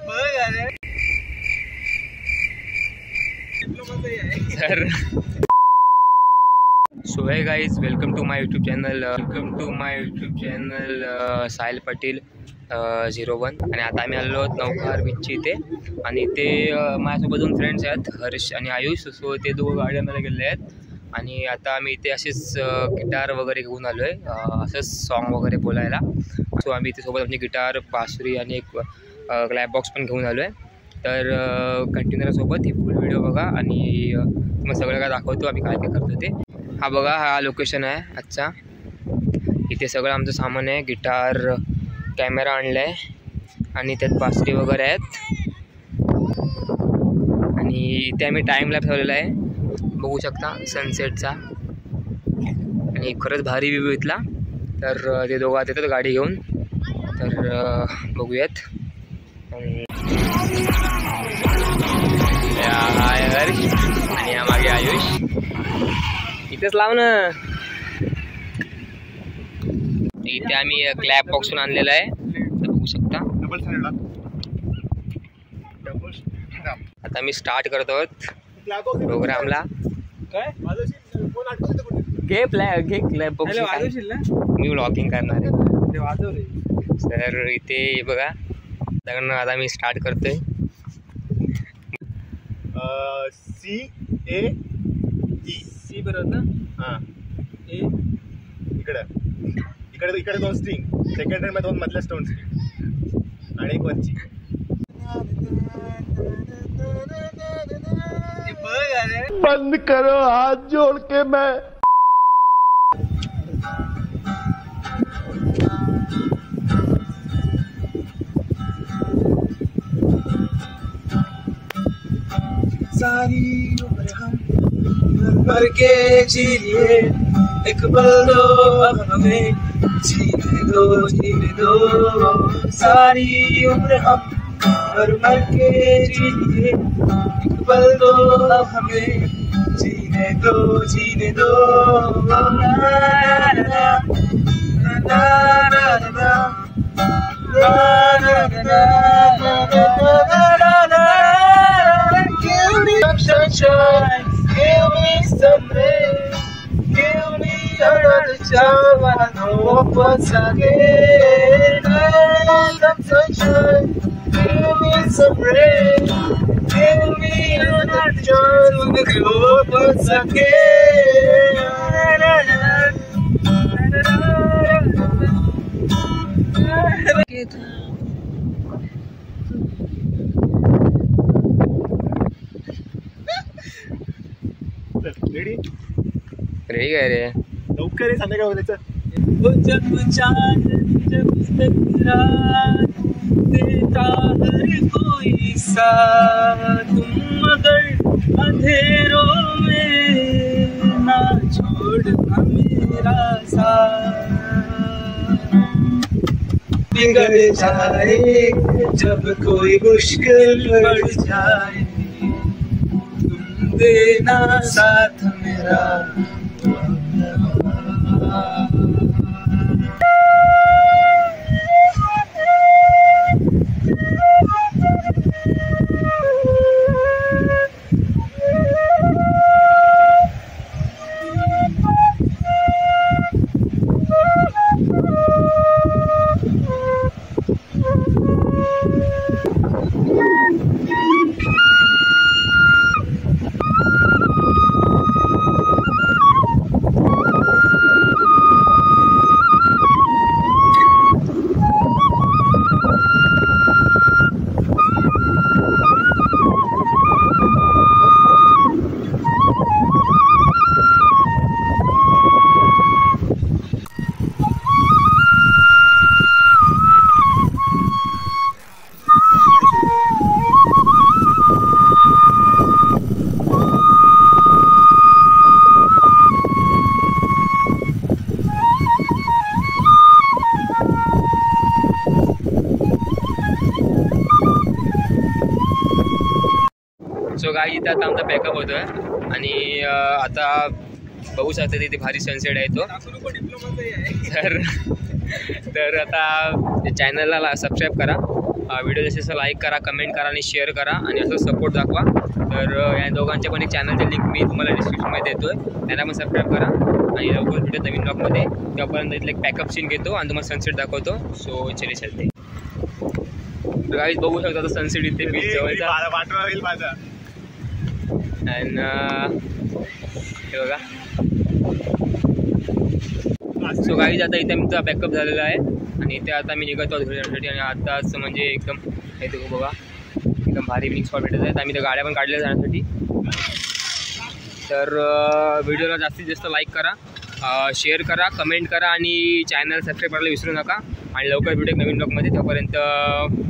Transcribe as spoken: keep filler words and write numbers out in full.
तर so hi guys, welcome to my YouTube channel welcome to my YouTube channel Sahil Patil zero one. आणि आता आम्ही आलो आहोत नौखार बीचची इथे. आणि ते माझ्यासोबत दोन फ्रेंड्स आहेत, हर्ष आणि आयुष. सो ते दोघं गाड्यांमध्ये गेले आहेत. आणि आता आम्ही इथे असेच गिटार वगैरे घेऊन आलो आहे, असंच सॉन्ग वगैरे बोलायला. सो आम्ही इथे सोबत म्हणजे गिटार, बासुरी आणि एक क्लॅप बॉक्स पण घेऊन आलो आहे. तर कंटिन्यू सोबत ही फुल व्हिडिओ बघा आणि मग सगळं काय दाखवतो आम्ही काय काय करतो ते. हा बघा, हा लोकेशन आहे आजचा. इथे सगळं आमचं सामान आहे, गिटार, कॅमेरा आणला आहे आणि त्यात बासरी वगैरे आहेत. आणि इथे आम्ही टाईम लॅप ठेवलेला आहे, बघू शकता सनसेटचा. आणि खरंच भारी व्ह्यू इथला. तर ते दोघं येतात गाडी घेऊन, तर बघूयात. हाय हर्ष आणि या मागे आयुष. इथेच लाव ना. इथे आम्ही क्लॅप बॉक्सून आणलेला आहे, तर बघू शकता. आता मी स्टार्ट करतो आहोत प्रोग्रामला. घे फ्लॅग घे क्लॅप बॉक्स. मी व्लॉगिंग करणार आहे. तर इथे बघा, आता मी स्टार्ट करतोय. सी ए ई सी बरोबर ना. हां, ए इकडं इकडे इकडे दोन स्ट्रिंग, सेकंड मध्ये दोन मधल्या स्टोन स्ट्रिंग आणि एक वरची. बंद करो हाथ जोड़ के. मैं सारी उम्र हम भर भर के जी लिए, एक पल दो अब हमें, जीने दो जीने दो. सारी उम्र हम भर भर के जी लिए, एक पल दो अब हमें, जीने दो जीने दो. ला ला ला ला ला ला sunshine, give me some rain, give me another chance, I know what's again. Some sunshine, give me some rain, give me another chance, I know what's again. Ready ready काय रे? लवकर संध्याकाळ बोलायचं. जब चांद जब तक रात देता हर कोई साथ, तुम मगर अंधेरों में ना छोड़ना मेरा साथ. बिगड़ जाए जब कोई मुश्किल बढ़ जाए, तुम देना साथ मेरा. सो गाई इथं आता आमचा पॅकअप होतो आहे. आणि आता बघू शकता तिथे भारी सनसेट आहे तो. तर तर आता चॅनलला सबस्क्राईब करा व्हिडिओ जसे असं लाईक करा, कमेंट करा आणि शेअर करा आणि असं सपोर्ट दाखवा. तर या दोघांच्या पण एक चॅनलचे लिंक मी तुम्हाला डिस्क्रिप्शनमध्ये देतो आहे, त्यांना पण सबस्क्राईब करा. आणि लवकर भेटू नवीन ब्लॉगमध्ये. त्यापर्यंत इथलं एक पॅकअप सीन घेतो आणि तुम्हाला सनसेट दाखवतो. सो चले चलते. गाईज बघू शकता आता सनसेट इथे बीच जवळचा. पाठवा होईल माझा. अँड हे बघा. सो गाईज आता इथे आमचा बॅकअप झालेला आहे आणि इथे आता मी निघतो घरी. आणि आताच म्हणजे एकदम हे देखो बघा, एकदम भारी पिकनिक स्पॉट भेटत आहेत. आम्ही त्या गाड्या पण काढल्या जाण्यासाठी. तर व्हिडिओला जास्तीत जास्त लाईक करा, शेअर करा, कमेंट करा आणि चॅनल सबस्क्राईब करायला विसरू नका. आणि लवकर भेटू एक नवीन ब्लॉगमध्ये. तोपर्यंत